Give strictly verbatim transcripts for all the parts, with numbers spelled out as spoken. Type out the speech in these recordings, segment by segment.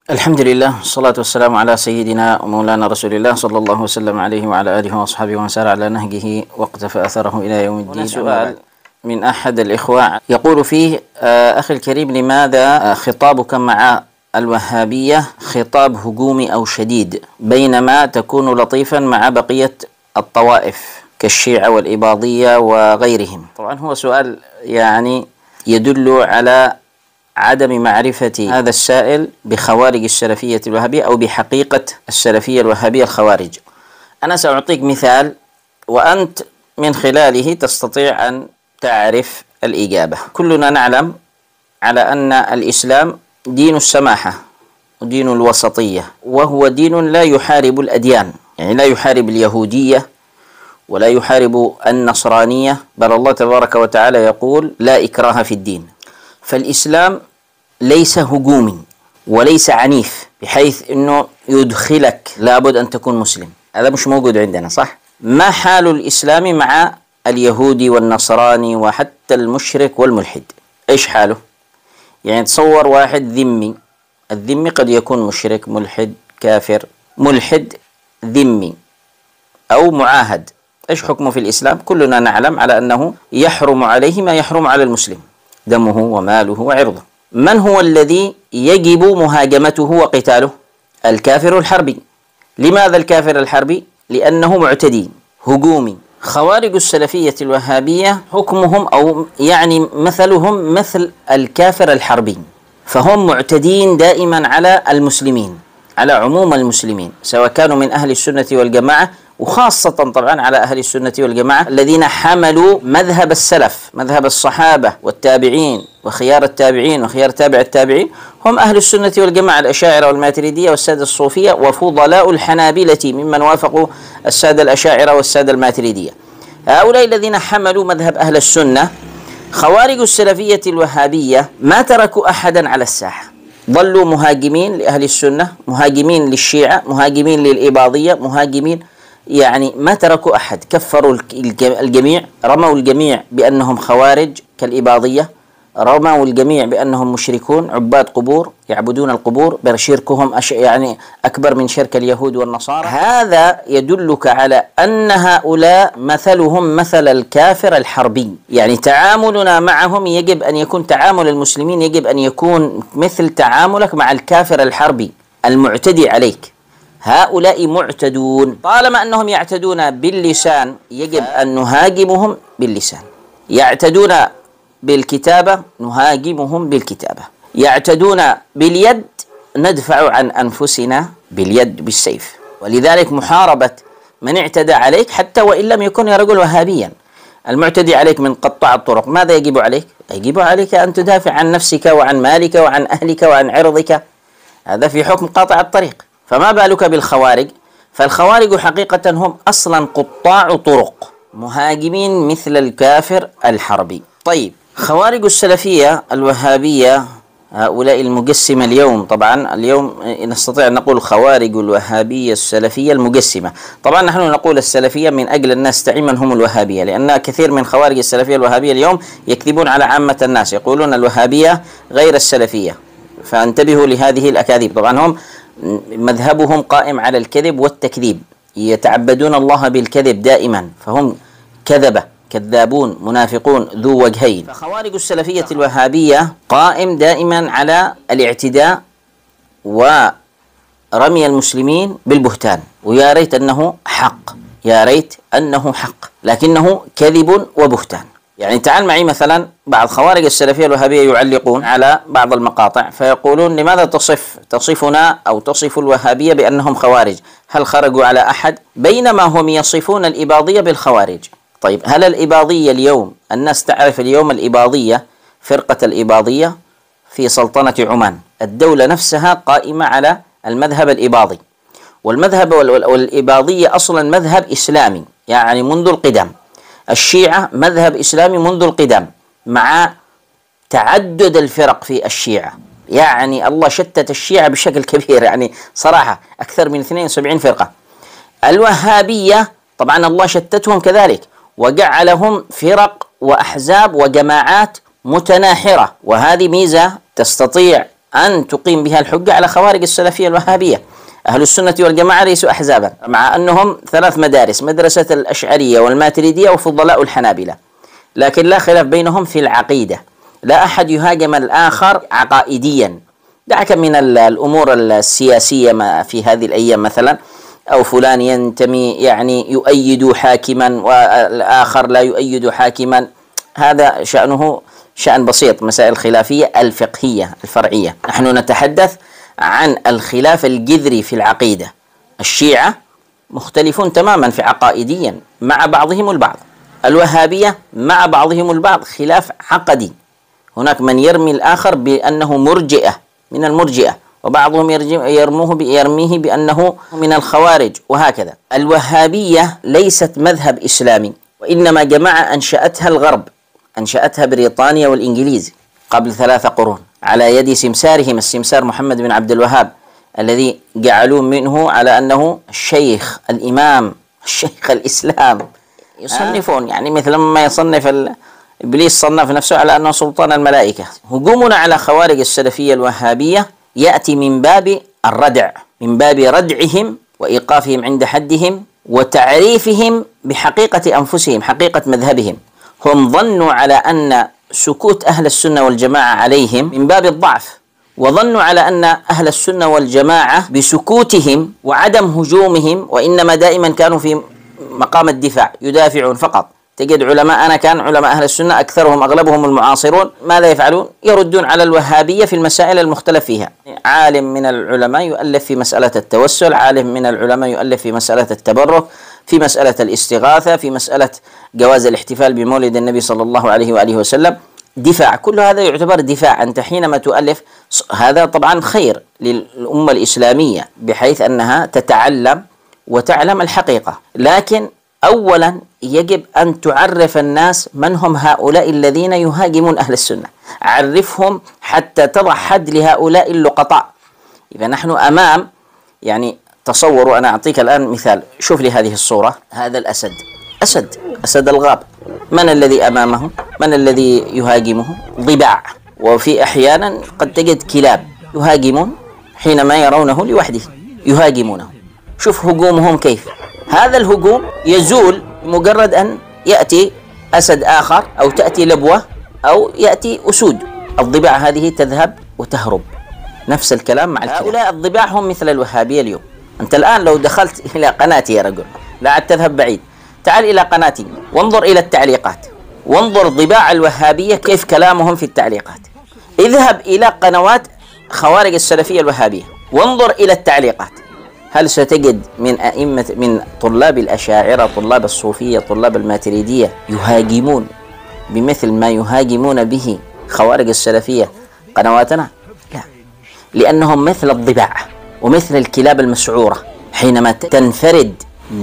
الحمد لله والصلاة والسلام على سيدنا ومولانا رسول الله صلى الله وسلم عليه وعلى آله وأصحابه ومن سار على نهجه واقتفى أثره إلى يوم الدين. سؤال من أحد الإخوة يقول فيه: أخي الكريم، لماذا خطابك مع الوهابية خطاب هجومي أو شديد بينما تكون لطيفا مع بقية الطوائف كالشيعة والإباضية وغيرهم؟ طبعا هو سؤال يعني يدل على عدم معرفة هذا السائل بخوارج السلفية الوهابية أو بحقيقة السلفية الوهابية الخوارج. أنا سأعطيك مثال وأنت من خلاله تستطيع أن تعرف الإجابة. كلنا نعلم على أن الإسلام دين السماحة ودين الوسطية، وهو دين لا يحارب الأديان، يعني لا يحارب اليهودية ولا يحارب النصرانية، بل الله تبارك وتعالى يقول: لا إكراه في الدين. فالإسلام ليس هجومي وليس عنيف بحيث أنه يدخلك لابد أن تكون مسلم، هذا مش موجود عندنا، صح؟ ما حال الإسلام مع اليهودي والنصراني وحتى المشرك والملحد؟ إيش حاله؟ يعني تصور واحد ذمي، الذمي قد يكون مشرك، ملحد، كافر. ملحد ذمي أو معاهد، إيش حكمه في الإسلام؟ كلنا نعلم على أنه يحرم عليه ما يحرم على المسلم، دمه وماله وعرضه. من هو الذي يجب مهاجمته وقتاله؟ الكافر الحربي. لماذا الكافر الحربي؟ لأنه معتدي هجومي. خوارج السلفية الوهابية حكمهم أو يعني مثلهم مثل الكافر الحربي، فهم معتدين دائما على المسلمين، على عموم المسلمين، سواء كانوا من أهل السنة والجماعة، وخاصة طبعا على أهل السنة والجماعة الذين حملوا مذهب السلف، مذهب الصحابة والتابعين وخيار التابعين وخيار تابع التابعين، هم أهل السنة والجماعة، الأشاعرة والماتريدية والسادة الصوفية وفضلاء الحنابلة ممن وافقوا السادة الأشاعرة والسادة الماتريدية. هؤلاء الذين حملوا مذهب أهل السنة. خوارج السلفية الوهابية ما تركوا أحدا على الساحة، ظلوا مهاجمين لأهل السنة، مهاجمين للشيعة، مهاجمين للإباضية، مهاجمين، يعني ما تركوا أحد، كفروا الجميع، رموا الجميع بأنهم خوارج كالإباضية، رموا الجميع بأنهم مشركون عباد قبور يعبدون القبور، بل شركهم يعني أكبر من شرك اليهود والنصارى. هذا يدلك على أن هؤلاء مثلهم مثل الكافر الحربي، يعني تعاملنا معهم يجب أن يكون، تعامل المسلمين يجب أن يكون مثل تعاملك مع الكافر الحربي المعتدي عليك. هؤلاء معتدون، طالما أنهم يعتدون باللسان يجب أن نهاجمهم باللسان، يعتدون بالكتابة نهاجمهم بالكتابة، يعتدون باليد ندفع عن أنفسنا باليد بالسيف. ولذلك محاربة من اعتدى عليك حتى وإن لم يكن يا رجل وهابيا، المعتدي عليك من قطاع الطرق، ماذا يجب عليك؟ يجب عليك أن تدافع عن نفسك وعن مالك وعن أهلك وعن عرضك، هذا في حكم قاطع الطريق. فما بالك بالخوارج؟ فالخوارج حقيقة هم أصلا قطاع طرق، مهاجمين مثل الكافر الحربي. طيب، خوارج السلفية الوهابية هؤلاء المقسمة اليوم، طبعا اليوم نستطيع أن نقول خوارج الوهابية السلفية المقسمة. طبعا نحن نقول السلفية من أجل الناس تعي من هم الوهابية، لأن كثير من خوارج السلفية الوهابية اليوم يكذبون على عامة الناس، يقولون الوهابية غير السلفية، فانتبهوا لهذه الأكاذيب. طبعا هم مذهبهم قائم على الكذب والتكذيب، يتعبدون الله بالكذب دائما، فهم كذبة، كذابون، منافقون ذو وجهين. فخوارج السلفية الوهابية قائم دائما على الاعتداء ورمي المسلمين بالبهتان، ويا ريت أنه حق، يا ريت أنه حق، لكنه كذب وبهتان. يعني تعال معي مثلا، بعض خوارج السلفية الوهابية يعلقون على بعض المقاطع فيقولون: لماذا تصف تصفنا أو تصف الوهابية بأنهم خوارج؟ هل خرجوا على أحد؟ بينما هم يصفون الإباضية بالخوارج. طيب، هل الإباضية اليوم، الناس تعرف اليوم الإباضية، فرقة الإباضية في سلطنة عمان، الدولة نفسها قائمة على المذهب الإباضي، والمذهب والإباضية أصلا مذهب إسلامي يعني منذ القدم، الشيعة مذهب إسلامي منذ القدم، مع تعدد الفرق في الشيعة، يعني الله شتت الشيعة بشكل كبير، يعني صراحة أكثر من اثنين وسبعين فرقة. الوهابية طبعا الله شتتهم كذلك، وجعلهم فرق وأحزاب وجماعات متناحرة، وهذه ميزة تستطيع أن تقيم بها الحجة على خوارج السلفية الوهابية. أهل السنة والجماعة ليسوا أحزابا، مع أنهم ثلاث مدارس: مدرسة الأشعرية والماتريدية وفضلاء الحنابلة، لكن لا خلاف بينهم في العقيدة. لا أحد يهاجم الآخر عقائديا. دعك من الأمور السياسية في هذه الأيام مثلا، أو فلان ينتمي يعني يؤيد حاكما والآخر لا يؤيد حاكما، هذا شأنه شأن بسيط، مسائل خلافية الفقهية الفرعية. نحن نتحدث عن الخلاف الجذري في العقيدة. الشيعة مختلفون تماما في عقائديا مع بعضهم البعض، الوهابية مع بعضهم البعض خلاف عقدي. هناك من يرمي الآخر بأنه مرجئة من المرجئة، وبعضهم يرموه يرميه بأنه من الخوارج، وهكذا. الوهابية ليست مذهب إسلامي، وإنما جماعة أنشأتها الغرب، أنشأتها بريطانيا والإنجليز قبل ثلاثة قرون على يد سمسارهم السمسار محمد بن عبد الوهاب، الذي جعلوا منه على أنه الشيخ الإمام الشيخ الإسلام. يصنفون يعني مثل ما يصنف إبليس صنف نفسه على أنه سلطان الملائكة. هجومنا على خوارج السلفية الوهابية يأتي من باب الردع، من باب ردعهم وإيقافهم عند حدهم وتعريفهم بحقيقة أنفسهم، حقيقة مذهبهم. هم ظنوا على أن سكوت أهل السنة والجماعة عليهم من باب الضعف، وظنوا على أن أهل السنة والجماعة بسكوتهم وعدم هجومهم وإنما دائما كانوا في مقام الدفاع، يدافعون فقط. تجد علماء، أنا كان علماء أهل السنة أكثرهم أغلبهم المعاصرون ماذا يفعلون؟ يردون على الوهابية في المسائل المختلف فيها. عالم من العلماء يؤلف في مسألة التوسل، عالم من العلماء يؤلف في مسألة التبرك، في مسألة الاستغاثة، في مسألة جواز الاحتفال بمولد النبي صلى الله عليه وآله وسلم. دفاع، كل هذا يعتبر دفاع. أنت حينما تؤلف هذا طبعا خير للأمة الإسلامية بحيث أنها تتعلم وتعلم الحقيقة، لكن أولا يجب أن تعرف الناس من هم هؤلاء الذين يهاجمون أهل السنة. عرفهم حتى تضع حد لهؤلاء اللقطاء. إذا نحن أمام، يعني تصوروا، أنا أعطيك الآن مثال. شوف لي هذه الصورة، هذا الأسد، أسد أسد الغاب. من الذي أمامه؟ من الذي يهاجمه؟ ضباع. وفي أحيانا قد تجد كلاب يهاجمون حينما يرونه لوحده يهاجمونه. شوف هجومهم كيف. هذا الهجوم يزول مجرد أن يأتي أسد آخر أو تأتي لبوة أو يأتي أسود. الضباع هذه تذهب وتهرب. نفس الكلام مع الكلاب. هؤلاء الضباع هم مثل الوهابية اليوم. أنت الآن لو دخلت إلى قناتي يا رجل، لا عاد تذهب بعيد، تعال إلى قناتي وانظر إلى التعليقات، وانظر ضباع الوهابية كيف كلامهم في التعليقات. اذهب إلى قنوات خوارج السلفية الوهابية وانظر إلى التعليقات. هل ستجد من أئمة من طلاب الأشاعرة، طلاب الصوفية، طلاب الماتريدية يهاجمون بمثل ما يهاجمون به خوارج السلفية قنواتنا؟ لا، لأنهم مثل الضباع ومثل الكلاب المسعورة. حينما تنفرد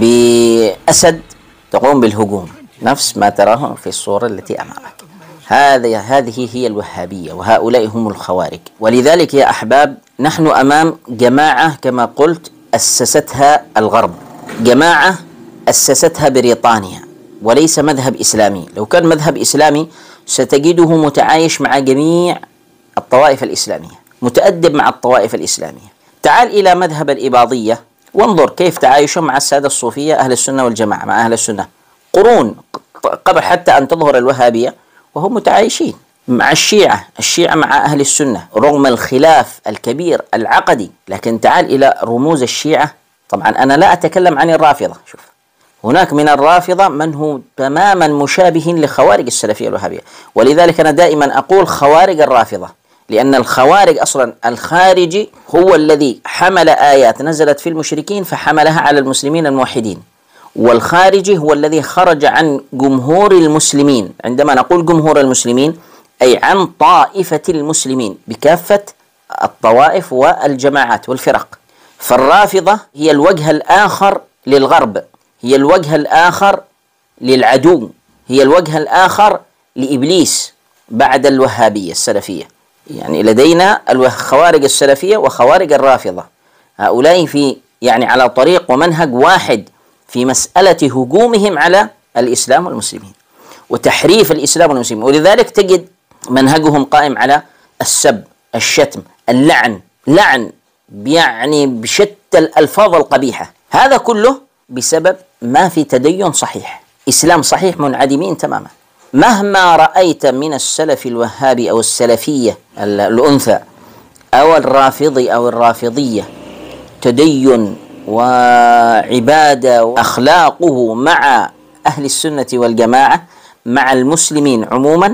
بأسد تقوم بالهجوم، نفس ما تراه في الصورة التي أمامك. هذه هذه هي الوهابية، وهؤلاء هم الخوارج. ولذلك يا أحباب، نحن أمام جماعة كما قلت أسستها الغرب، جماعة أسستها بريطانيا، وليس مذهب إسلامي. لو كان مذهب إسلامي ستجده متعايش مع جميع الطوائف الإسلامية، متأدب مع الطوائف الإسلامية. تعال إلى مذهب الإباضية وانظر كيف تعايشهم مع السادة الصوفية أهل السنة والجماعة، مع أهل السنة قرون قبل حتى أن تظهر الوهابية، وهم متعايشين مع الشيعة، الشيعة مع أهل السنة رغم الخلاف الكبير العقدي. لكن تعال إلى رموز الشيعة. طبعا أنا لا أتكلم عن الرافضة، شوف هناك من الرافضة من هو تماما مشابه لخوارج السلفية الوهابية. ولذلك أنا دائما أقول خوارج الرافضة، لأن الخوارج أصلا الخارجي هو الذي حمل آيات نزلت في المشركين فحملها على المسلمين الموحدين، والخارجي هو الذي خرج عن جمهور المسلمين. عندما نقول جمهور المسلمين أي عن طائفة المسلمين بكافة الطوائف والجماعات والفرق. فالرافضة هي الوجه الآخر للغرب، هي الوجه الآخر للعدو، هي الوجه الآخر لإبليس بعد الوهابية السلفية. يعني لدينا الخوارج السلفية وخوارج الرافضة، هؤلاء في يعني على طريق ومنهج واحد في مسألة هجومهم على الإسلام والمسلمين وتحريف الإسلام والمسلمين. ولذلك تجد منهجهم قائم على السب، الشتم، اللعن، لعن يعني بشتى الألفاظ القبيحة. هذا كله بسبب ما في تدين صحيح، إسلام صحيح منعدمين تماما. مهما رأيت من السلف الوهابي أو السلفية الأنثى أو الرافضي أو الرافضية تدين وعبادة وأخلاقه مع أهل السنة والجماعة مع المسلمين عموما،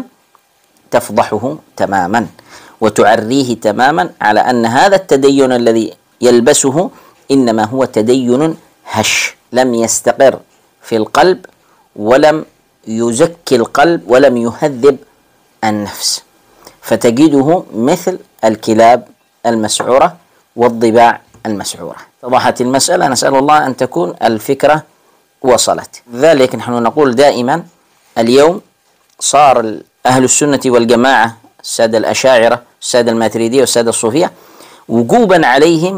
تفضحه تماما وتعريه تماما على أن هذا التدين الذي يلبسه إنما هو تدين هش، لم يستقر في القلب ولم يزكي القلب ولم يهذب النفس، فتجده مثل الكلاب المسعورة والضباع المسعورة. اتضحت المسألة، نسأل الله أن تكون الفكرة وصلت. ذلك نحن نقول دائما اليوم صار أهل السنة والجماعة السادة الأشاعرة السادة الماتريدية والسادة الصوفية وجوبا عليهم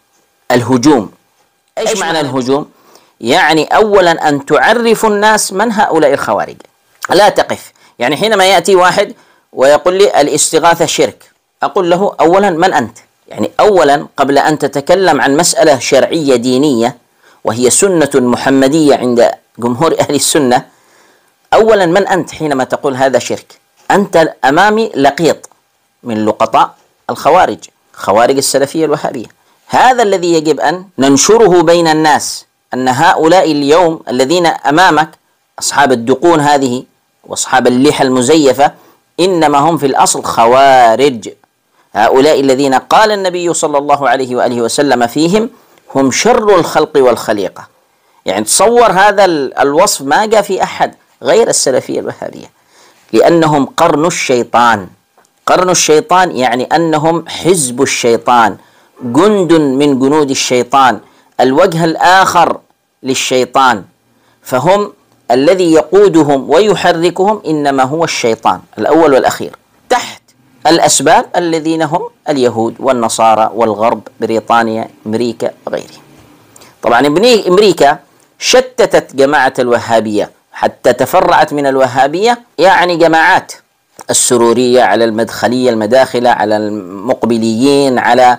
الهجوم. ايش معنى الهجوم؟ يعني اولا ان تعرفوا الناس من هؤلاء الخوارج، لا تقف. يعني حينما ياتي واحد ويقول لي الاستغاثة شرك، اقول له اولا من انت؟ يعني اولا قبل ان تتكلم عن مسألة شرعية دينية وهي سنة محمدية عند جمهور اهل السنة، اولا من انت حينما تقول هذا شرك؟ انت امامي لقيط من لقطاء الخوارج، خوارج السلفية الوهابية. هذا الذي يجب أن ننشره بين الناس، أن هؤلاء اليوم الذين أمامك أصحاب الدقون هذه وأصحاب اللحى المزيفة إنما هم في الأصل خوارج. هؤلاء الذين قال النبي صلى الله عليه وآله وسلم فيهم هم شر الخلق والخليقة. يعني تصور هذا الوصف ما جاء في أحد غير السلفية الوهابية، لأنهم قرن الشيطان. قرن الشيطان يعني أنهم حزب الشيطان، جند من جنود الشيطان، الوجه الآخر للشيطان، فهم الذي يقودهم ويحركهم إنما هو الشيطان الأول والأخير، تحت الأسباب الذين هم اليهود والنصارى والغرب، بريطانيا أمريكا وغيرهم. طبعا أمريكا شتتت جماعة الوهابية حتى تفرعت من الوهابية يعني جماعات السرورية على المدخلية المداخلة على المقبليين على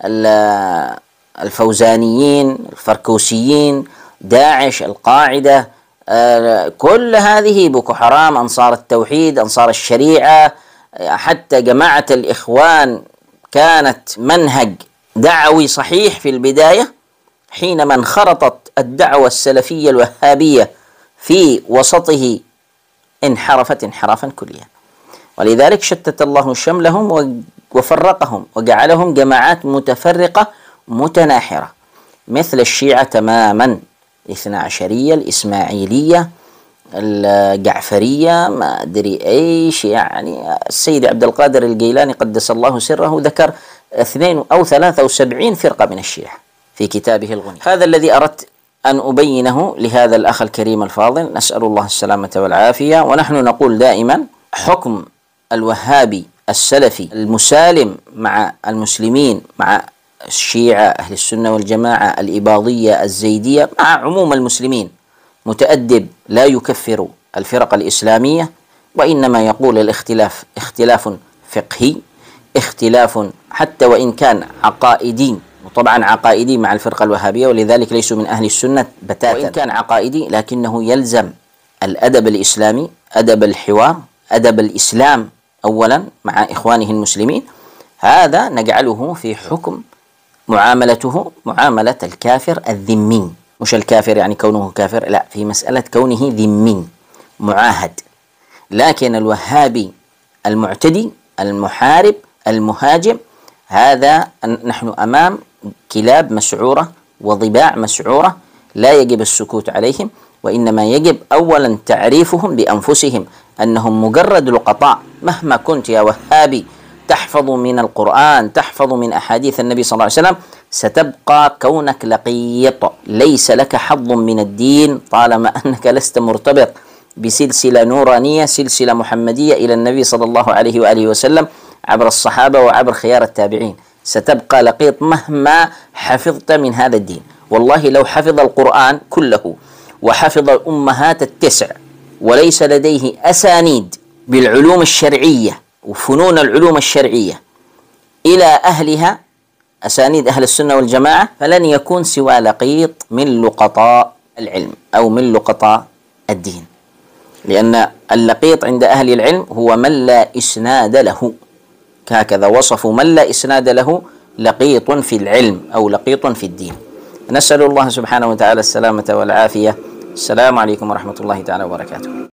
الفوزانيين الفركوسيين داعش القاعدة، كل هذه بوكو حرام، أنصار التوحيد، أنصار الشريعة، حتى جماعة الإخوان كانت منهج دعوي صحيح في البداية، حينما انخرطت الدعوة السلفية الوهابية في وسطه انحرفت انحرافا كليا. ولذلك شتت الله شملهم وفرقهم وجعلهم جماعات متفرقة متناحرة، مثل الشيعة تماما، الاثنى عشرية، الإسماعيلية، الجعفرية، ما أدري إيش. يعني السيد عبد القادر الجيلاني قدس الله سره ذكر اثنين أو ثلاثة وسبعين فرقة من الشيعة في كتابه الغني. هذا الذي أردت أن أبينه لهذا الأخ الكريم الفاضل، نسأل الله السلامة والعافية. ونحن نقول دائما حكم الوهابي السلفي المسالم مع المسلمين، مع الشيعة أهل السنة والجماعة الإباضية الزيدية، مع عموم المسلمين، متأدب، لا يكفر الفرق الإسلامية، وإنما يقول الاختلاف اختلاف فقهي، اختلاف حتى وإن كان عقائدي، وطبعا عقائدي مع الفرقة الوهابية، ولذلك ليسوا من أهل السنة بتاتا. وإن كان عقائدي لكنه يلزم الأدب الإسلامي، أدب الحوار، أدب الإسلام أولا مع إخوانه المسلمين. هذا نجعله في حكم معاملته معاملة الكافر الذمي، مش الكافر يعني كونه كافر، لا، في مسألة كونه ذمي معاهد. لكن الوهابي المعتدي المحارب المهاجم، هذا نحن أمام كلاب مسعورة وضباع مسعورة، لا يجب السكوت عليهم، وإنما يجب أولا تعريفهم بأنفسهم أنهم مجرد لقطاء. مهما كنت يا وهابي تحفظ من القرآن، تحفظ من أحاديث النبي صلى الله عليه وسلم، ستبقى كونك لقيط، ليس لك حظ من الدين طالما أنك لست مرتبط بسلسلة نورانية، سلسلة محمدية إلى النبي صلى الله عليه وآله وسلم عبر الصحابة وعبر خيار التابعين. ستبقى لقيط مهما حفظت من هذا الدين. والله لو حفظ القرآن كله وحفظ الأمهات التسع وليس لديه أسانيد بالعلوم الشرعية وفنون العلوم الشرعية إلى أهلها أسانيد أهل السنة والجماعة فلن يكون سوى لقيط من لقطاء العلم أو من لقطاء الدين، لأن اللقيط عند أهل العلم هو من لا إسناد له، هكذا وصفوا من لا إسناد له: لقيط في العلم أو لقيط في الدين. نسأل الله سبحانه وتعالى السلامة والعافية. السلام عليكم ورحمة الله تعالى وبركاته.